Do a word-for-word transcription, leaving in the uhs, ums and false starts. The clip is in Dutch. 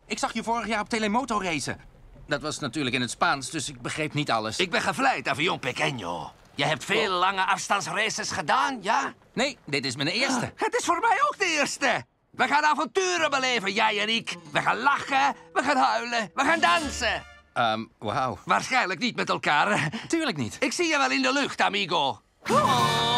Ik zag je vorig jaar op Telemoto racen. Dat was natuurlijk in het Spaans, dus ik begreep niet alles. Ik ben gevleid, avion pequeño. Je hebt veel lange afstandsraces gedaan, ja? Nee, dit is mijn eerste. Het is voor mij ook de eerste. We gaan avonturen beleven, jij en ik. We gaan lachen, we gaan huilen, we gaan dansen. Ehm, wauw. Waarschijnlijk niet met elkaar. Tuurlijk niet. Ik zie je wel in de lucht, amigo. Oh.